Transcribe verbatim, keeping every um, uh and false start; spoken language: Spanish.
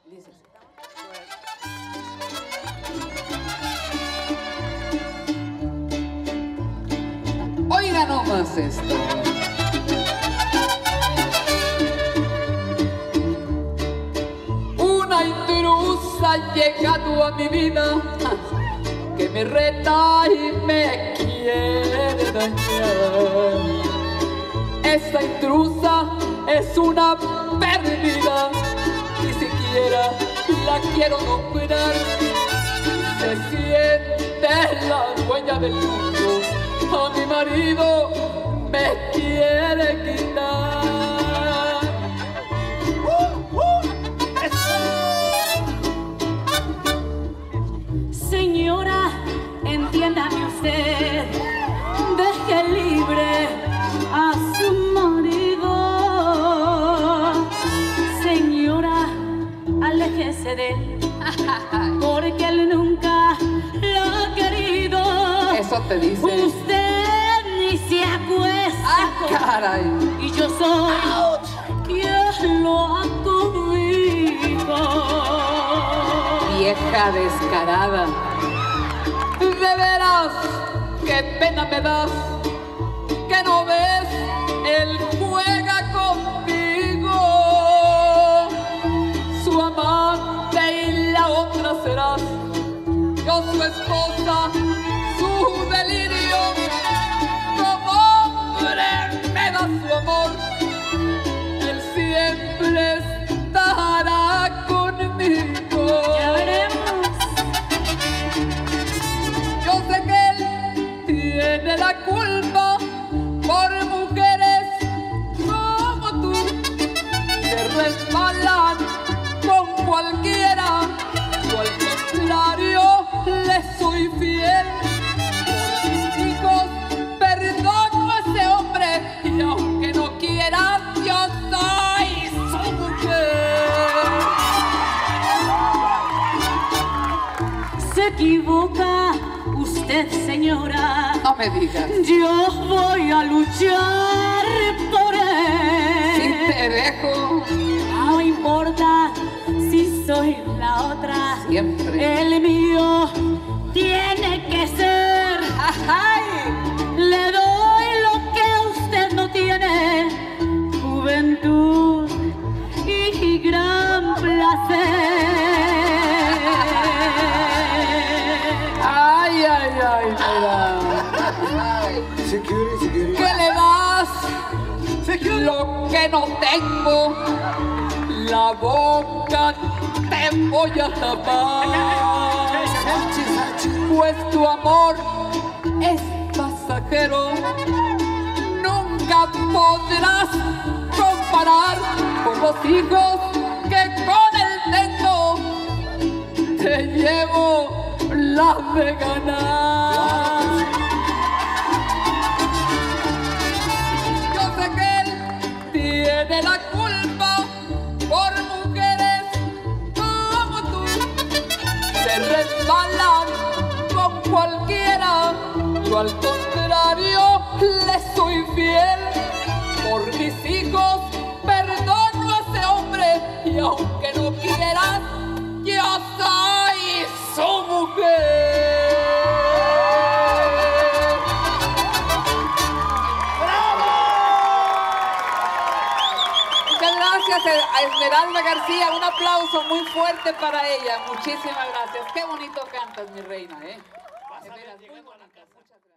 Dice así. Oiga nomás esto. Una intrusa ha llegado a mi vida que me reta y me quiere dañar. Esta intrusa es una perdida, ni siquiera la quiero nombrar. Se siente la dueña del mundo, a mi marido me quiere quitar. Uh, uh, Señora, entiéndame usted, deje libre a su marido. Señora, aléjese de él, porque él nunca lo ha querido. Eso te dice. Usted ni se acuesta. ¡Ah, caray! Y yo soy quien lo acobijo. Vieja descarada. De veras, qué pena me das, que no ves, él juega conmigo. Su amante y la otra serás, yo su esposa, su delirio. Como hombre me da su amor, él siempre estará conmigo. Ya veremos. Yo sé que él tiene la culpa por mujeres como tú, que resbalan con cualquiera. Yo al contrario le soy fiel. Por mis hijos perdono a ese hombre, y aunque no quiera, yo soy su mujer. Se equivoca usted, señora. No me digas. Yo voy a luchar por él. Si te dejo, No importa si soy la otra. siempre. El mío tiene que ser. ¡Ay! Le doy lo que usted no tiene: juventud y gran placer. Ay, ay, ay, mira. ¿Qué le das? Lo que no tengo, la boca te voy a tapar. Pues tu amor es pasajero, nunca podrás comparar con los hijos que con él tengo. Te llevo la de ganar. Yo sé que él tiene la culpa por mujeres como tú, se resbalan con cualquiera. Yo al contrario le soy fiel. Por mis hijos perdono a ese hombre, y aunque no quieras, yo soy su mujer. ¡Bravo! Muchas gracias a Esmeralda García. Un aplauso muy fuerte para ella. Muchísimas gracias. Qué bonito cantas, mi reina, ¿eh? De veras, muy bonita. Muchas gracias.